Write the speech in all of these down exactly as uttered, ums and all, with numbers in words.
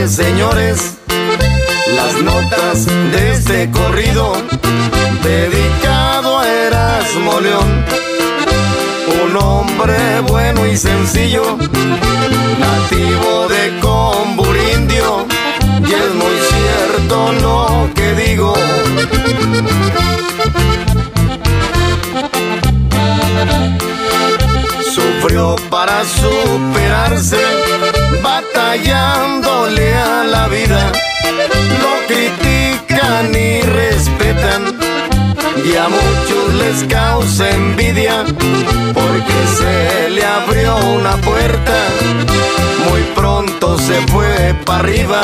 señores, señores, las notas de este corrido dedicado a Erasmo León, un hombre bueno y sencillo, nativo de Comburindio, y es muy cierto lo que digo. Sufrió para superarse, batallándole a la vida. Lo critican y respetan, y a muchos les causa envidia, porque se le abrió una puerta, muy pronto se fue para arriba.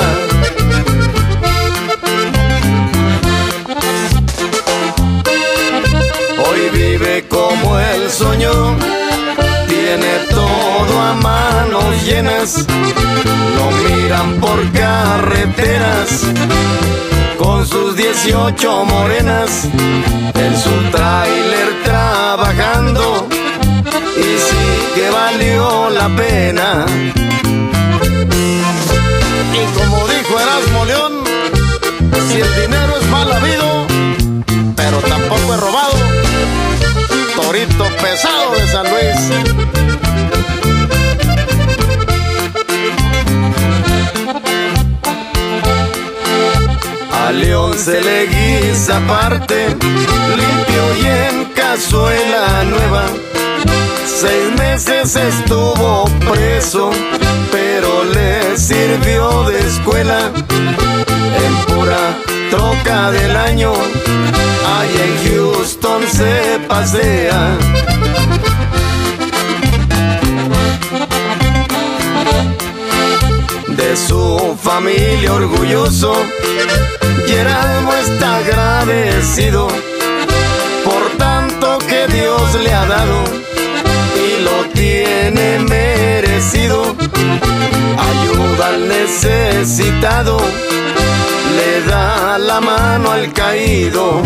Hoy vive como él soñó, tiene todo a manos llenas, lo miran por carreteras con sus dieciocho morenas, en su tráiler trabajando, y sí que valió la pena. Y como dijo Erasmo León, si el dinero es mal habido, pero tampoco es robado, torito pesado de San Luis. A León se le guisa aparte, limpio y en cazuela nueva. Seis meses estuvo preso, pero le sirvió de escuela. En pura troca del año, allá en Houston se pasea. De su familia orgulloso, y Erasmo está agradecido por tanto que Dios le ha dado, y lo tiene merecido. Ayuda al necesitado, le da la mano al caído.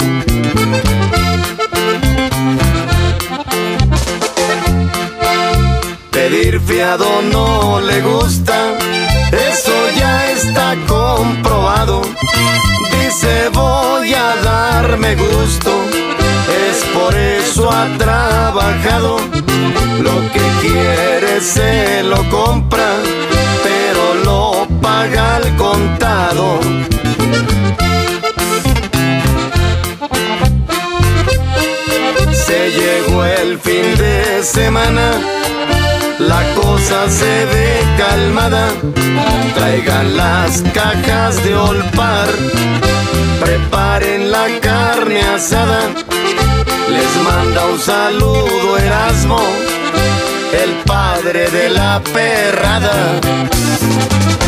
Pedir fiado no le gusta, eso ya está comprobado. Dice voy a darme gusto, es por eso ha trabajado. Lo que quiere se lo compra, pero lo paga al contado. Se llegó el fin de semana, la cosa se ve calmada. Traigan las cajas de Olpar, preparen la carne asada. Les manda un saludo Erasmo, el padre de la perrada.